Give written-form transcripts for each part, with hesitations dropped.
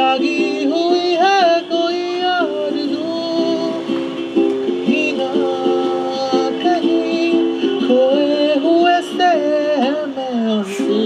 जागी हुई है कोई आरज़ू ही ना कहीं खोए हुए से मैं आंसू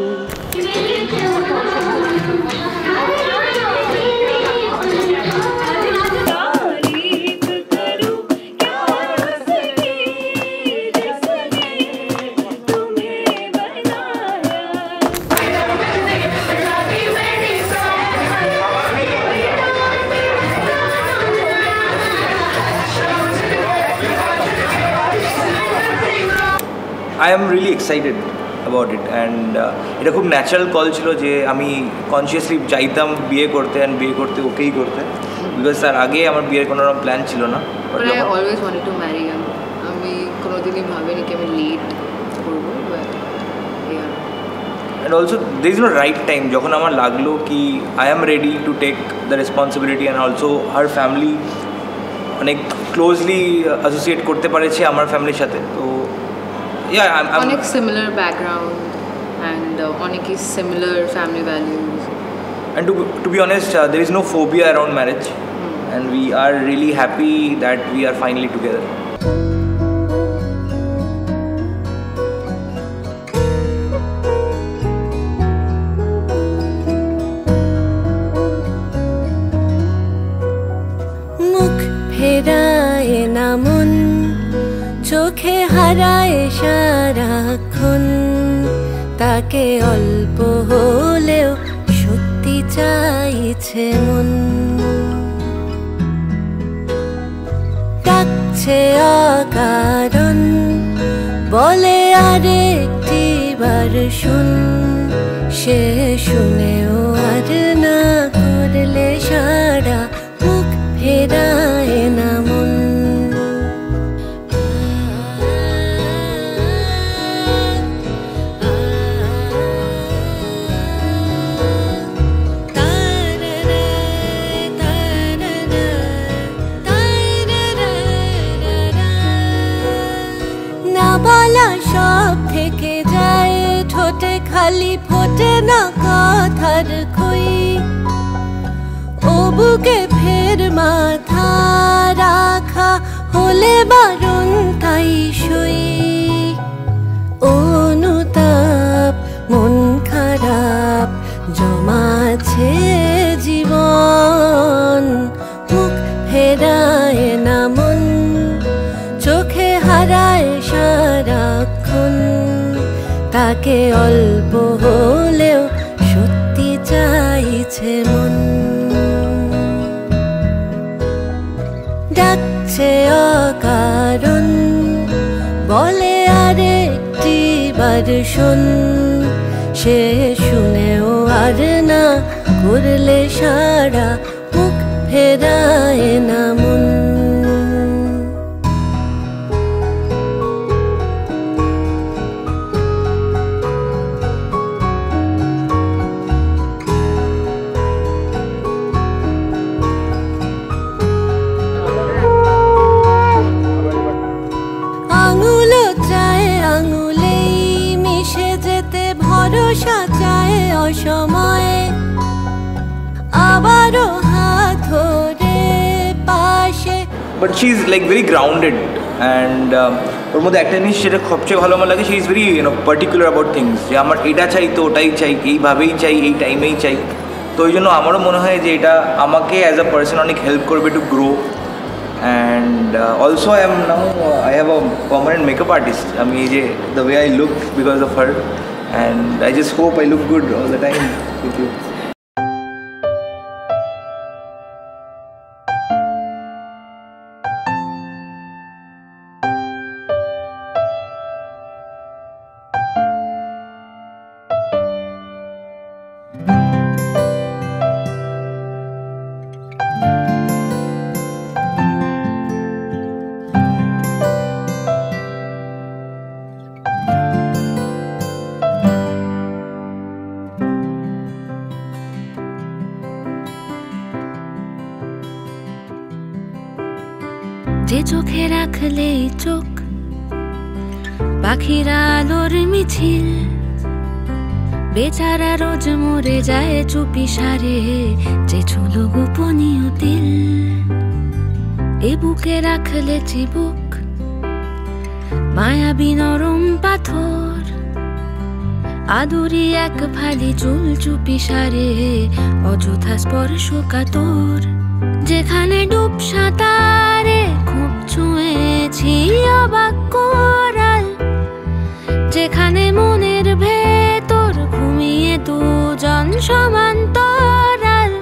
I am really excited about it and এটা খুব ন্যাচারাল কল ছিল যে আমি কনসিয়াসলি চাইতাম বিয়ে করতে অ্যান্ড বিয়ে করতে ওকেই করতে বিকজ তার আগে আমার বিয়ের কোনো রকম প্ল্যান ছিল না but I always wanted to marry him আমি কোনোদিনই ভাবিনি কি আমি লেট করব but yeah and also there is no right time যখন আমার লাগলো কি I am ready to take the responsibility and also her family অনেক ক্লোজলি অ্যাসোসিয়েট করতে পারেছে আমার ফ্যামিলির সাথে তো yeah I'm অনেক সিমিলার ব্যাকগ্রাউন্ড and অনেকই similar family values and to be honest there is no phobia around marriage and we are really happy that we are finally together মুখ ফেরায় না মন চোখে হারায় সারাক্ষণ তাকে অল্প হলেও সত্যি চাইছে মন ডাকছে অকারণ বলে আরেকটি বার শুন সে শুনেও আর না করলে সারা মুখ ফেরায় না মন সব থেকে যায় ঠোঁটে খালি ফোটে না কথার খই ও বুকে ফের মাথা রাখা হলে বারণ তাই সই অনুতাপ মন খারাপ জমাছে জীবন মুখ ফেরায় না মন চোখে হারায় সারাক্ষণ তাকে অল্প হলেও সত্যি চাইছে মন ডাকছে অকারণ বলে আরেকটি বার শোন সে শুনেও আর না করলে সারা মুখ ফেরায় না মন ভরসা চায় অসময়ে আবারও হাত ধরে পাশে but she is like very grounded and ওর মধ্যে একটা জিনিস যেটা সবচেয়ে ভালো আমার লাগে she is very particular about things যে আমার এটা চাই তো ওটাই চাই এইভাবেই চাই এই টাইমেই চাই তো ওই জন্য আমারও মনে হয় যে এটা আমাকে অ্যাজ আ পার্সন অনেক হেল্প করবে to grow and also I am now I have a permanent makeup artist আমি এই যে the way I look because of her and I just hope I look good all the time with you যে চোখে রাখলে চোখ পাখির আলোর মিছিল বেচারা রোজ মরে যায় চুপি সারে, যে ছিল গোপনীয় দিল। এ বুকে রাখলে চিবুক মায়াবী নরম পাথর, আদুরি এক ফালি চুল চুপি সারে, অযথা স্পর্শ কাতর। যেখানে ডুব সাঁতারে খুব ছুঁয়েছি অবাক কোরাল, যেখানে মনের ভেতর ঘুমিয়ে দুজন সমান্তরাল।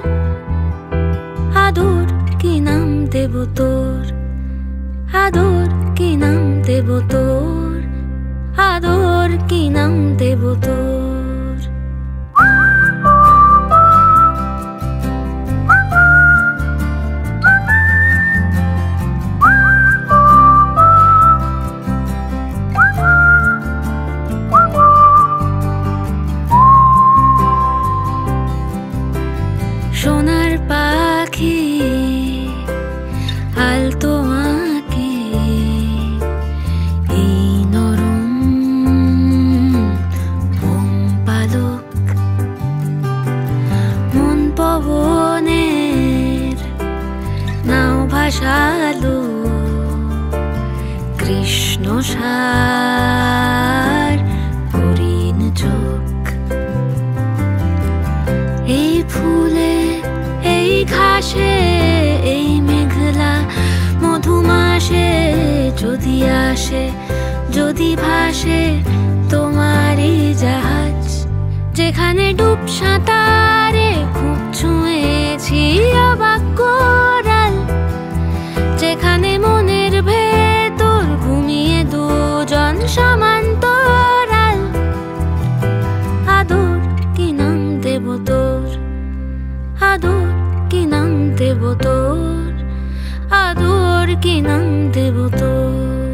আদর কি নাম দেব তোর, আদর কি নাম দেব তোর, আদর কি নাম দেব তোর। সোনার পাখি আলতো আঁকি, এই নরম পালক মন পবনের নাও ভাসালো, কৃষ্ণ সার হরিণ চোখ। এই ফুলে এই ঘাসে এই মেঘলা মধুমাসে যদি আসে যদি ভাসে তোমারই জাহাজ, যেখানে ডুব সাঁতারে খুব ছুঁয়েছি অবাক কোরাল, যেখানে মনের ভেতর ঘুমিয়ে দুজন সমান্তরাল। আদর কি নাম দেব তোর, আদর কি নাম দেব তোর, আদর কি নাম দেব তোর।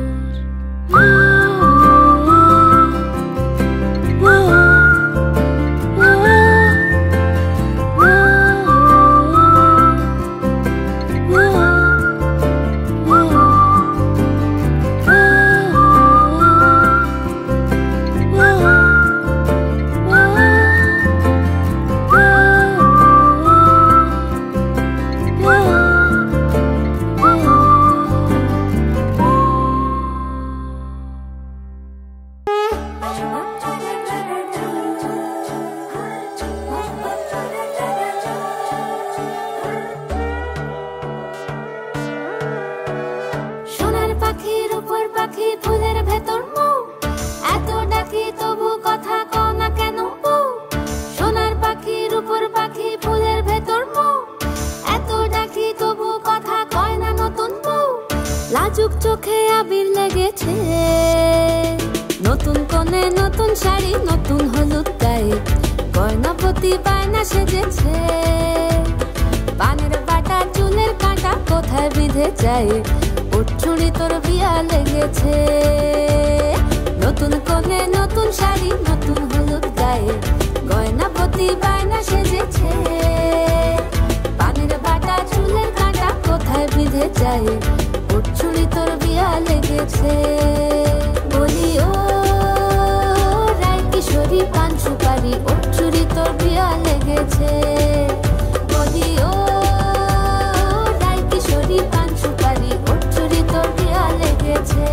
লাজুক চোখে আবির লেগেছে, নতুন কোণে নতুন শাড়ি নতুন হলুদ গায়ে, গয়নাপতি বায়না সেজেছে। পানের বাটা চুলের কাঁটা কোথায় বিঁধে যায়, ওর চুড়ি তোর বিয়া লেগেছে। নতুন কোণে নতুন শাড়ি নতুন হলুদ গায়ে, গয়নাপতি বায়না সেজেছে। পানের বাটা চুলের কাঁটা কোথায় বিঁধে যায়, ওর চুড়ি তোর বিয়া লেগেছে। বলি ও রায় কিশোরী পান সুপারি, ওর চুড়ি তোর বিয়া লেগেছে। বলি ও রায় কিশোরী পান সুপারি, ওর চুড়ি তোর বিয়া লেগেছে।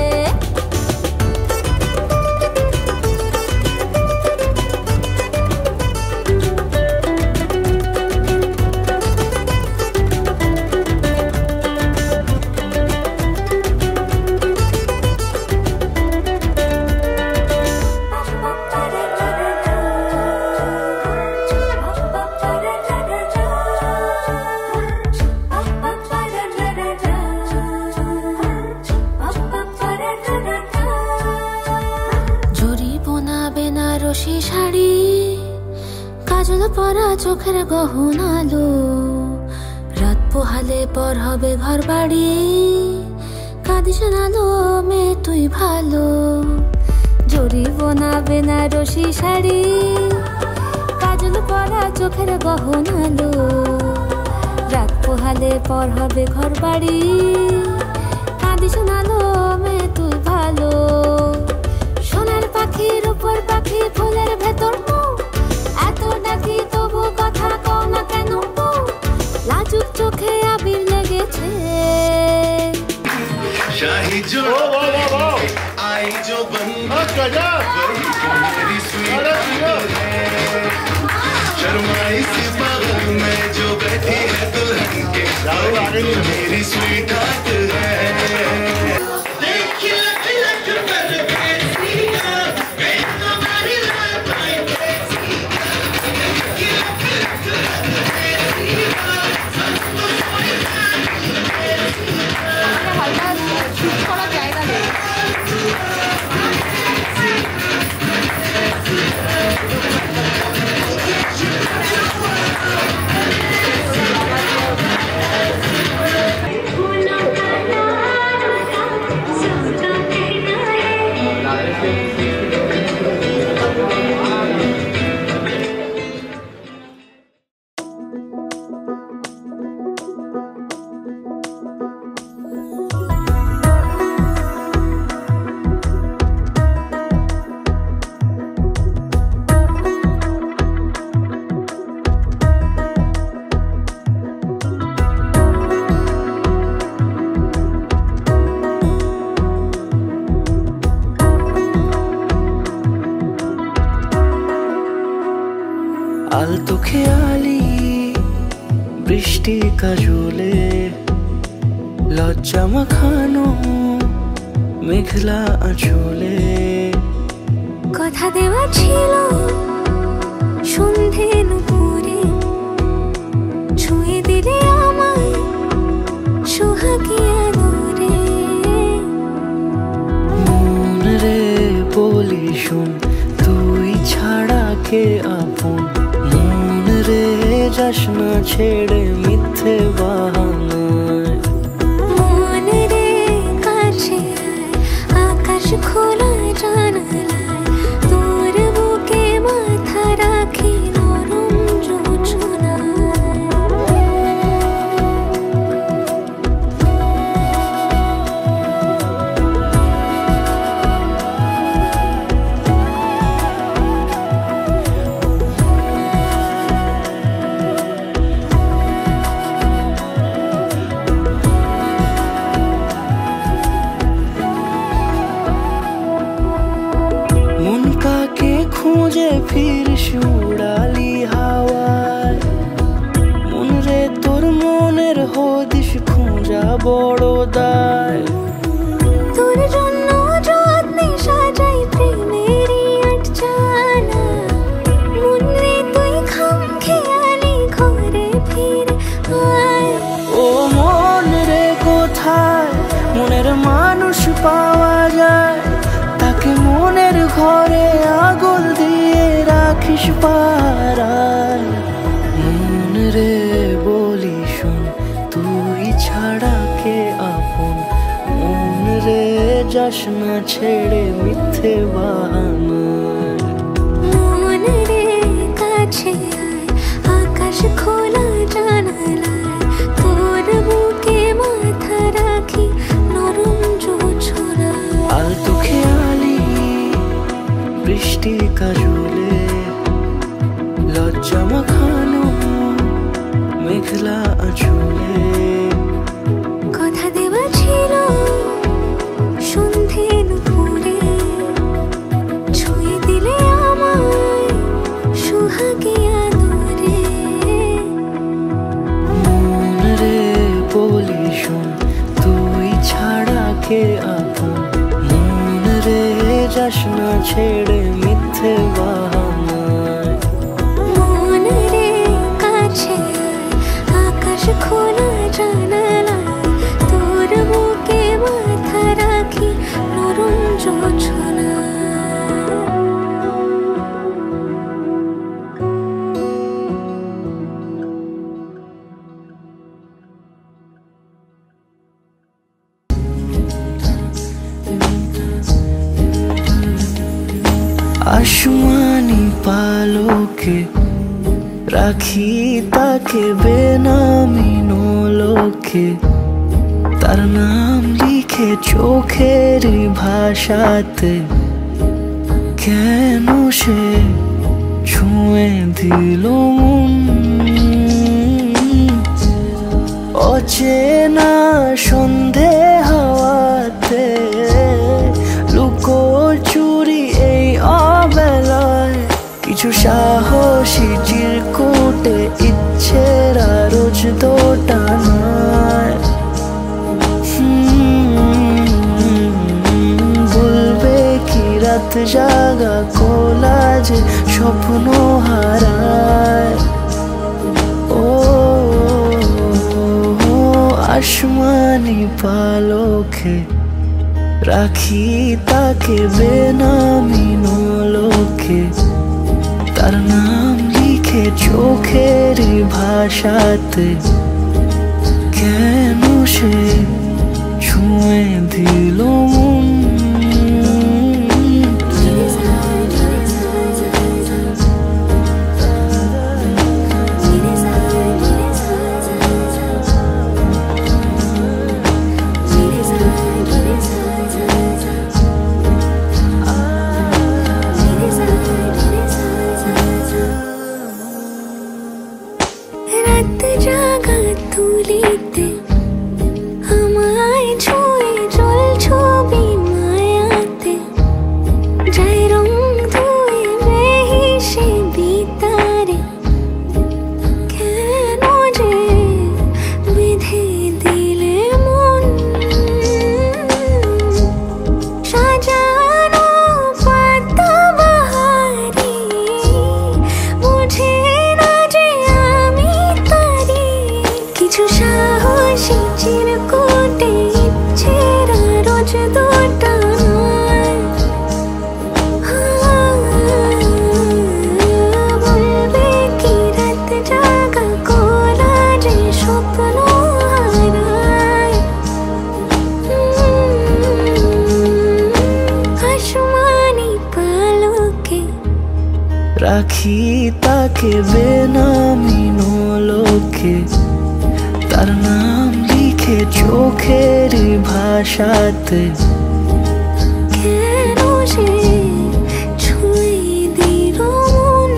বেনারসি শাড়ি কাজল পরা চোখের গহনালো, রাত পোহালে পর হবে ঘর বাড়ি, কাঁদিস নালো মেয়ে তুই ভালো। জরি বোনা বেনারসি শাড়ি কাজল পরা চোখের গহনালো, রাত পোহালে পর হবে ঘর বাড়ি, কাঁদিস নালো মেয়ে তুই ভালো। সোনার পাখির উপর পাখি ফুলের ভেতর মুখ, जो आई जो मेरी स्वीट शर्माई सी बगल में जो बैठी है दुल्हन के मेरी स्वीट है। আলতো খেয়ালি বৃষ্টি কাজলে লজ্জা মাখানো মেঘলা আঁচলে কথা দেওয়া ছিল সন্ধে নুপুরে ছুঁয়ে দিলে আমায় সোহাগী আদরে মন রে বলি শোন তুই ছাড়া কে আপন মন রে যাস না ছেড়ে মিথ্যে বাহানায় মন রে কাছে আকাশ খোলা জানালায় তোর বুকে মাথা রাখি নরম যোজনায় মন কাকে খুঁজে ফিরিস উড়ালি হাওয়ায় মন রে তোর মনের হদিস খোঁজা বড় দায় তোর জন্য যত্নে সাজাই প্রেমেরই আটচালা মন রে তুই খাম খেয়ালি ঘরে ফিরে আয় ও মন রে কোথায় মনের মানুষ পাওয়া যায় তাকে মনের ঘরে আগুন দিয়ে রাখিস পাড়ায় মন রে বলি শোন তুই ছাড়া কে আপন মন রে যাস না ছেড়ে মিথ্যে বাহানায় মন রে কাছে আয় আকাশ খোলা জানালায় তোর বুকে মাথা রাখি নরম যোজনায় আলতো খেয়ালি বৃষ্টি কাজলে লজ্জা মাখানো মেঘলা আঁচলে কথা দেওয়া ছিল সন্ধে নুপুরে ছুঁয়ে দিলে আমায় সোহাগী আদরে মন রে বলি শোন তুই ছাড়া কে আপন মন রে যাস না ছেড়ে মিথ্যে বাহানায় মন রে কাছে আয় আকাশ খোলা জানালায় তোর বুকে মাথা রাখি নরম যোজনায় আসমানি পালকে রাখি তাকে বেনামি নোলকে তার নাম লিখে চোখের ভাষাতে কেন সে ছুঁয়ে দিল মন অচেনা সন্ধে হাওয়াতে রাতে লুকো চুরি এই অবেলায় কিছু সাহসী চিরকুটে ইচ্ছের রোজ দোটানায় বলবে কি রাত জাগা কোলাজে স্বপ্ন হারায় ও আসমানি পালকে রাখি তাকে বেনামি নোলকে তার নাম লিখে চোখের ভাষাতে কেন সে ছুঁয়ে দিল মন রাখি তাকে বেনামি নোলকে তার নাম লিখে চোখের ভাষাতে কেন সে ছুঁয়ে দিল মন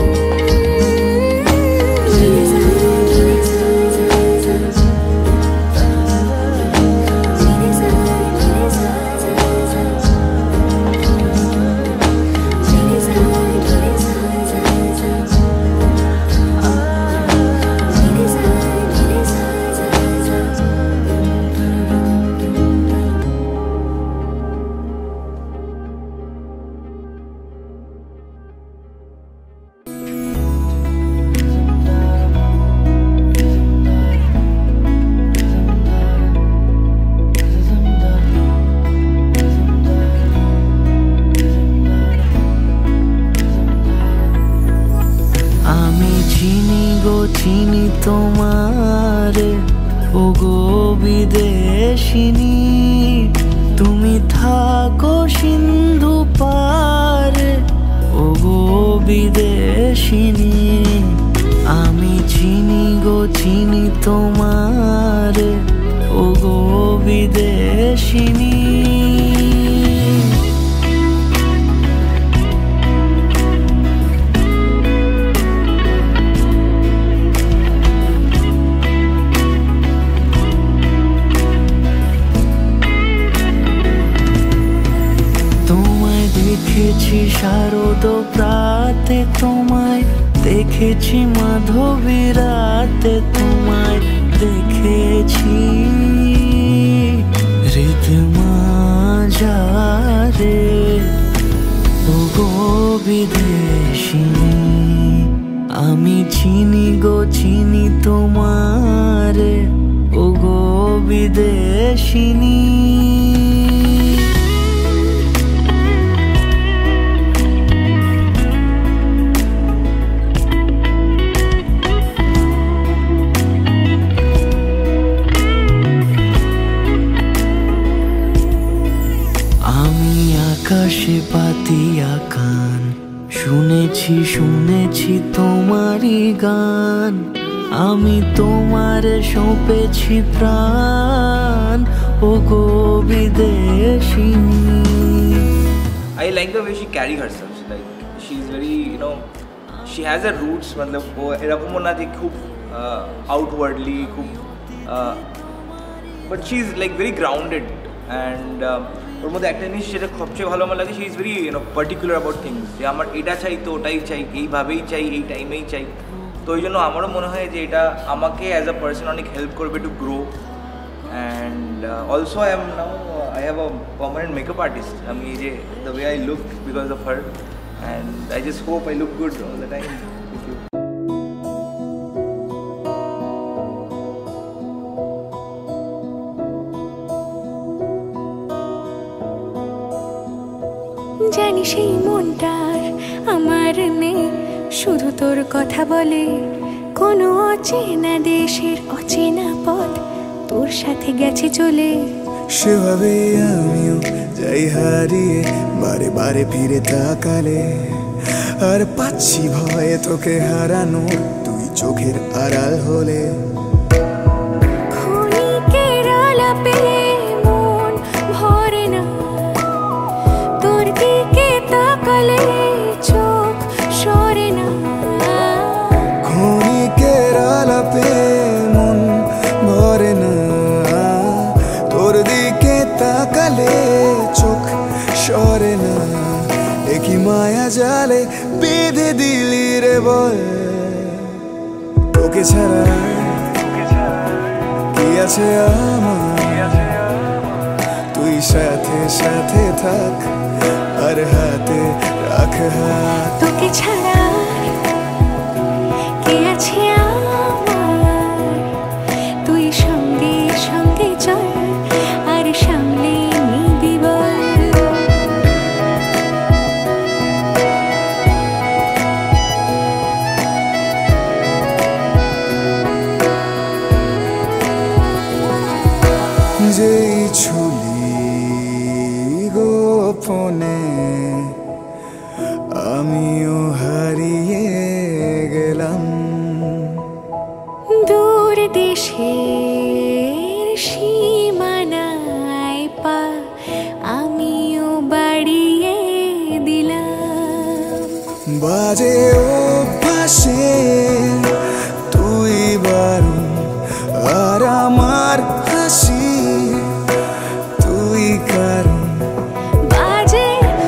চিনি তোমারে ওগো বিদেশিনী তুমি থাকো সিন্ধু পারে ওগো বিদেশিনী আমি চিনি গো চিনি তোমারে ওগো বিদেশিনী দেখেছি শারদ প্রাতে তোমায় দেখেছি মাধবী রাতে তোমায় দেখেছি হৃদ মাঝারে ওগো বিদেশিনী আমি চিনি গো চিনি তোমারে ওগো বিদেশিনী আকাশে পাতিয়া কান শুনেছি শুনেছি তোমারই গান আমি তোমারে সঁপেছি প্রাণ ওগো বিদেশিনী I like the way she carry herself. Like she's very, she has her roots. मतलब वो एरकम ना थी खूब outwardly खूब, but she's like very grounded and ওর মধ্যে একটা জিনিস যেটা সবচেয়ে ভালো আমার লাগে, she is very particular about things, যে আমার এটা চাই তো ওটাই চাই, এইভাবেই চাই, এই টাইমেই চাই। তো ওই জন্য আমারও মনে হয় যে এটা আমাকে অ্যাজ আ পার্সন অনেক হেল্প করবে to grow. And also I have a permanent makeup artist. আমি এই যে the way I look because of her, and I just hope I look good all the time. জানি সেই মনটার আমার নেই, শুধু তোর কথা বলে। কোনো অচেনা দেশের অচেনা পথ তোর সাথে গেছে চলে। সেভাবে আমিও যাই হারিয়ে, বারে বারে ফিরে তাকালে। আর পাচ্ছি ভয়ে তোকে হারানো, তুই চোখের আড়াল হলে। ক্ষণিকের আলাপে মন ভরে না, তোর দিকে তাকালে চোখ সরে না। ক্ষণিকের আলাপে মন ভরে না, তোর দিকে তাকালে চোখ সরে না। একই মায়া জালে বেঁধে দিলি রে বল, তোকে ছাড়া কি আছে আমার? তুই সাথে সাথে থাক, আর হাতে রাখ হাত। তোকে ছাড়া কে আছে আমার? তুই সঙ্গে সঙ্গে চল, আর সামনে নিবি বল। যেই ছুলি গোপনে আমিও হারিয়ে গেলাম। দূর দেশের সীমানায় পা আমিও বাড়িয়ে দিলাম। বাজে অভ্যাসে তুই বারণ, আর আমার হাসি তুই কারণ। বাজে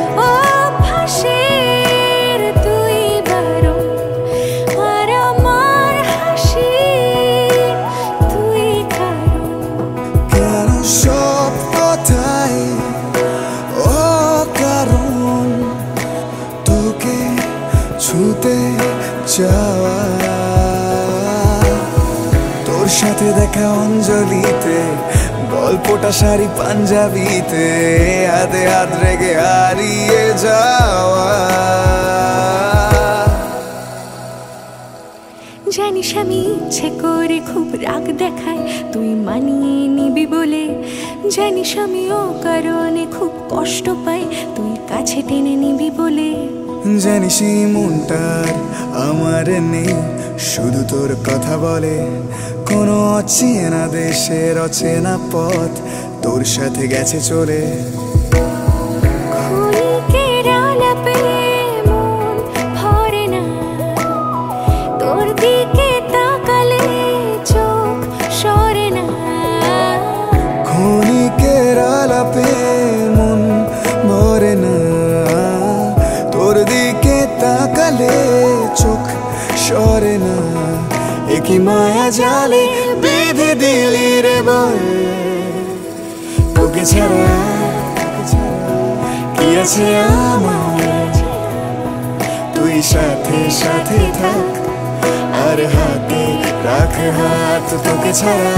অভ্যাসের তুই বারণ, আর আমার হাসি তুই কারণ। কেন সব কথাই ও কারণ, তোকে ছুতে চাওয়া। তোর সাথে দেখা অঞ্জলিতে, গল্পটা শাড়ি পাঞ্জাবিতে, হাতে হাত রেখে হারিয়ে যাওয়া। জানিস আমি ইচ্ছে করে খুব রাগ দেখাই, তুই মানিয়ে নিবি বলে। জানিস আমি ও কারণে খুব কষ্ট পাই, তুই কাছে টেনে নিবি বলে। জানিস এই মনটার আমার নেই, শুধু তোর কথা বলে। কোনো অচেনা দেশের অচেনা পথ তোর সাথে গেছে চলে। ক্ষণিকের আলাপে মন ভরে না, তোর দিকে তাকালে চোখ সরে না। ক্ষণিকের আলাপে মন ভরে না, তোর দিকে তাকালে চোখ সরে না। একই মায়া জালে বেঁধে দিলি রে বল, তোকে ছাড়া কি আছে আমার? তুই সাথে সাথে থাক, আর হাতে রাখ হাত। তোকে ছাড়া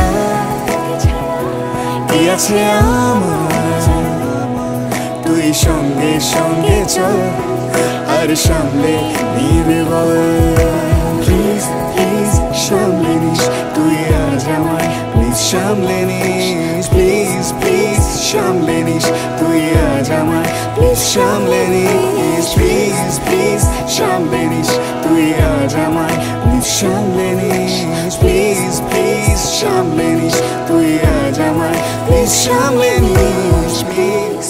কি আছে আমার? তুই সঙ্গে সঙ্গে চল, আর সামলে নিবি বল। প্লিজ প্লিজ সামলে নিস তুই আজ আমায়, প্লিজ সামলে নিস। প্লিজ প্লিজ সামলে নিস তুই আজ আমায়, প্লিজ সামলে নিস। প্লিজ প্লিজ সামলে নিস তুই আজ আমায়, প্লিজ সামলে নিস। প্লিজ প্লিজ সামলে নিস তুই আজ আমায়, প্লিজ সামলে নিস। প্লিজ।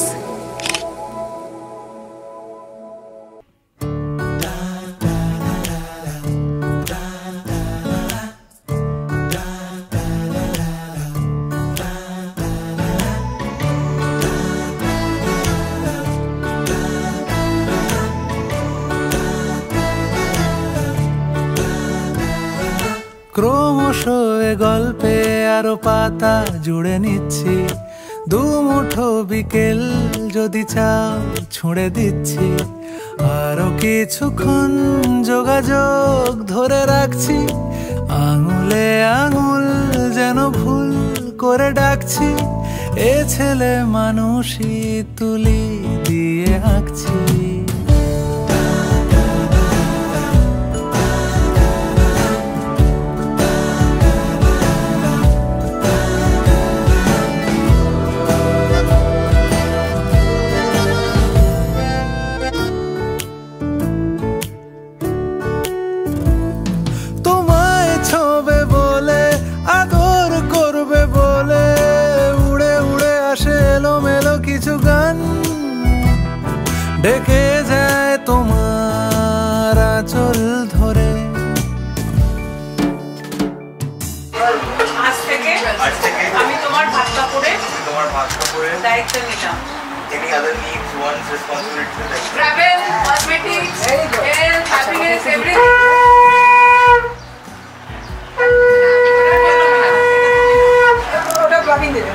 ক্রমশ এ গল্পে আরো পাতা জুড়ে নিচ্ছি, দুমুঠো বিকেল যদি চাও ছুঁড়ে দিচ্ছি, আরো কিছুক্ষণ যোগাযোগ ধরে রাখছি, আঙুলে আঙুল যেন ভুল করে ডাকছি, এ ছেলে মানুষই তুলি দিয়ে আঁকছি। ডেকে যায় তোমার আঁচল ধরে। আজ থেকে আমি তোমার ভাত কাপড়ে দায়িত্ব নিলাম। Any other needs, wants, responsibilities? Travel, cosmetics, health, happiness, everything. ওটা ব্লগিং দেবে।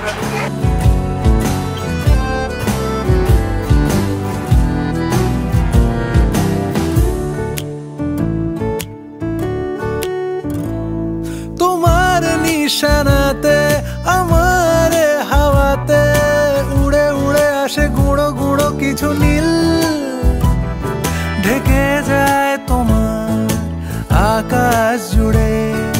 তোমার নিশানাতে আমার হাওয়াতে উড়ে উড়ে আসে গুঁড়ো গুঁড়ো কিছু নীল, ঢেকে যায় তোমার আকাশ জুড়ে।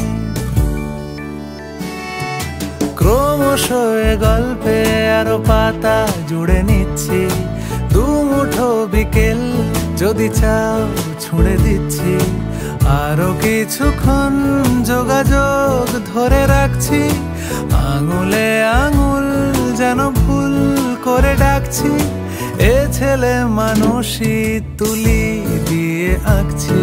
ক্রমশ এ গল্পে আরো পাতা জুড়ে নিচ্ছি, দুমুঠো বিকেল যদি চাও ছুঁড়ে দিচ্ছি, আরো কিছুক্ষণ যোগাযোগ ধরে রাখছি, আঙুলে আঙুল যেন ভুল করে ডাকছি, এ ছেলে মানুষই তুলি দিয়ে আঁকছি।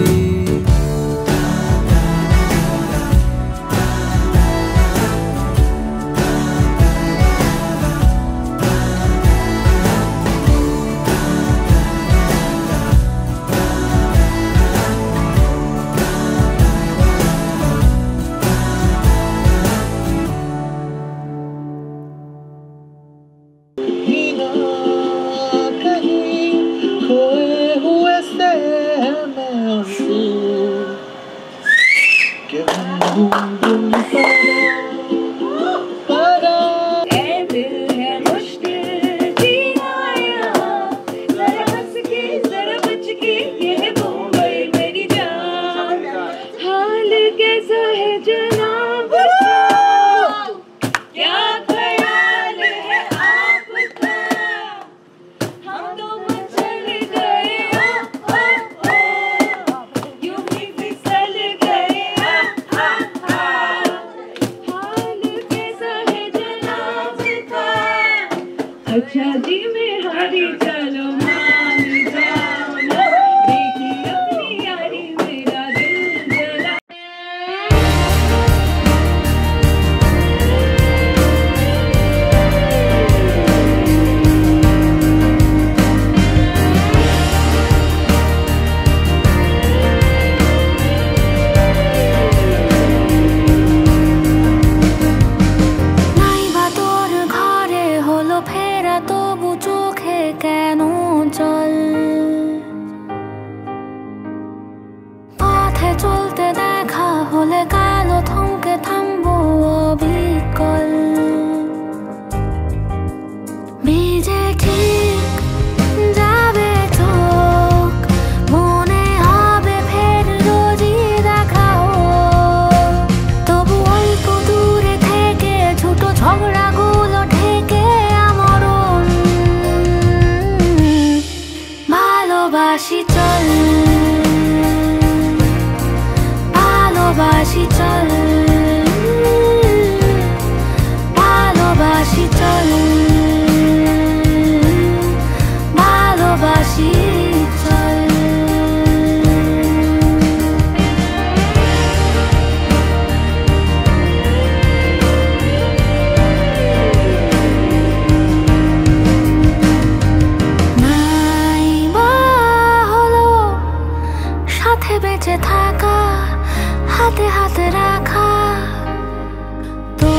বেঁচে থাকা হাতে হাতে রাখা তো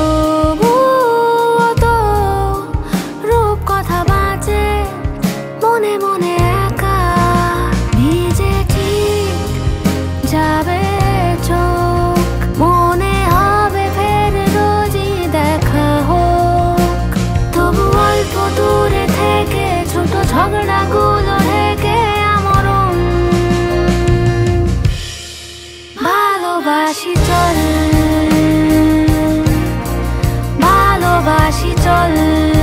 রূপ কথা বাঁচে মনে মনে একা ভিজে ঠিক যাবে চোখ মনে হবে ফের রোজই দেখা হোক তবু অল্প দূরে থেকে ছোট ঝগড়াগুলো ঢেকে আমরণ ভালোবাসি চল ভালোবাসি চল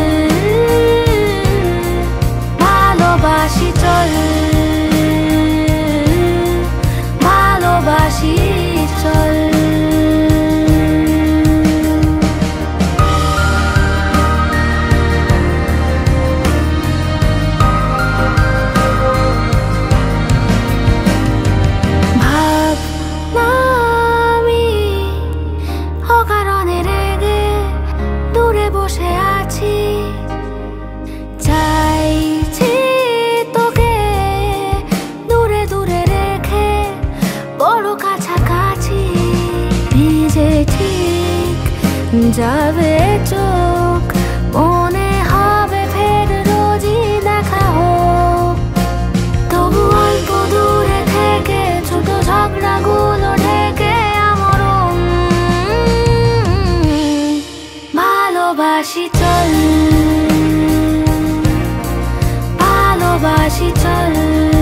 ভালোবাসি চল ভালোবাসি চল যাবে চোখ মনে হবে ফের রোজই দেখা হোক তবু অল্প দূরে থেকে ছোট ঝগড়াগুলো ঢেকে আমরণ ভালোবাসি চল ভালোবাসি চল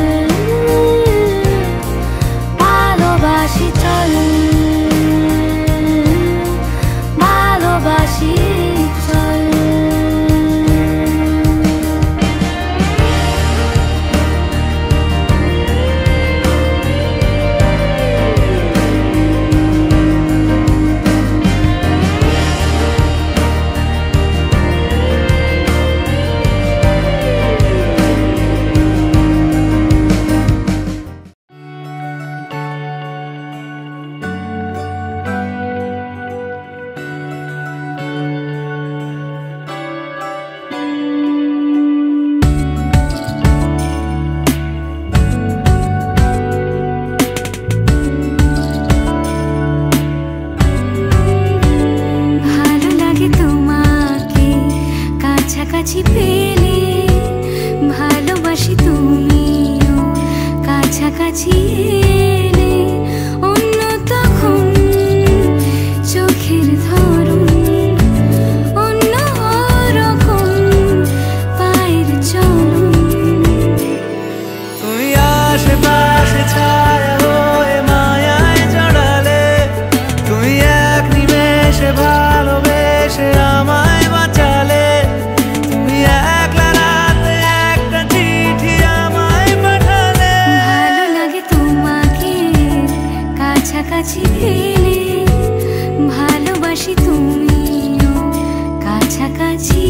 ভালোবাসি চল ভালোবাসি চল কাছাকাছি পেলে ভালোবাসি তুমিও কাছাকাছি এলে অন্য তখন চোখের ধরন অন্য রকম পায়ের চলন তুমি আশেপাশে ছায়া হয়ে মায়ায় জড়ালে তুমি এক নিমেষে ভালোবেসে আমায় বাঁচালে কাছাকাছি পেলে ভালোবাসি তুমিও কাছাকাছি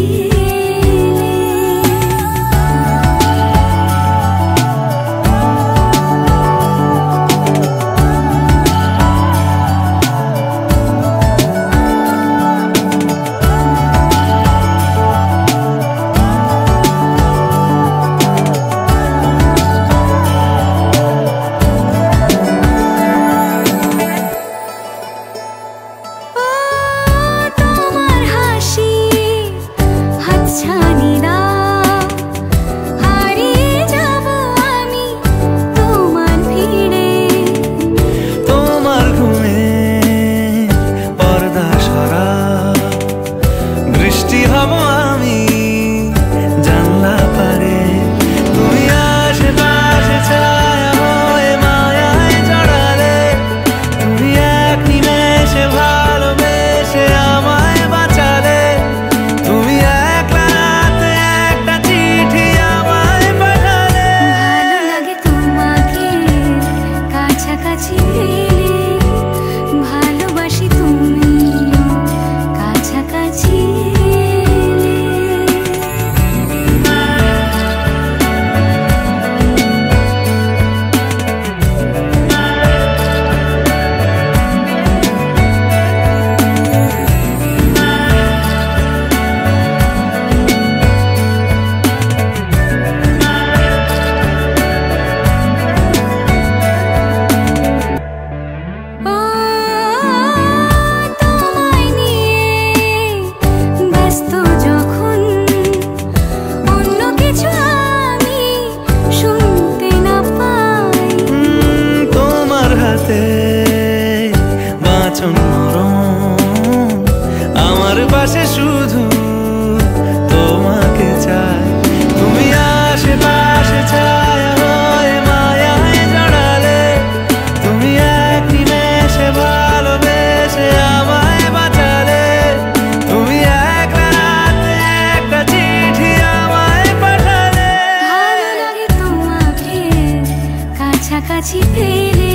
ভালোবাসে শুধু তোমাকে চায়। তুমি আশেপাশে ছায়া হয়ে মায়ায় জড়ালে, তুমি এক নিমেষে ভালোবেসে আমায় বাঁচালে, তুমি এক রাতে একটা চিঠি আমায় পাঠালে। ভালো লাগে তোমাকে কাছাকাছি পেলে,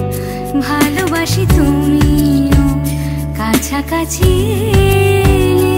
ভালোবাসি তুমিও কাছাকাছি এলে।